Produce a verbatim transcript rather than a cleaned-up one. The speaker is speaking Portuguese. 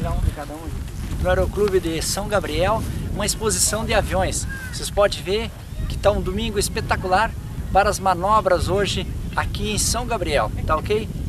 cada um, de cada um. No Aeroclube de São Gabriel, uma exposição de aviões. Vocês podem ver que está um domingo espetacular para as manobras hoje aqui em São Gabriel, tá ok?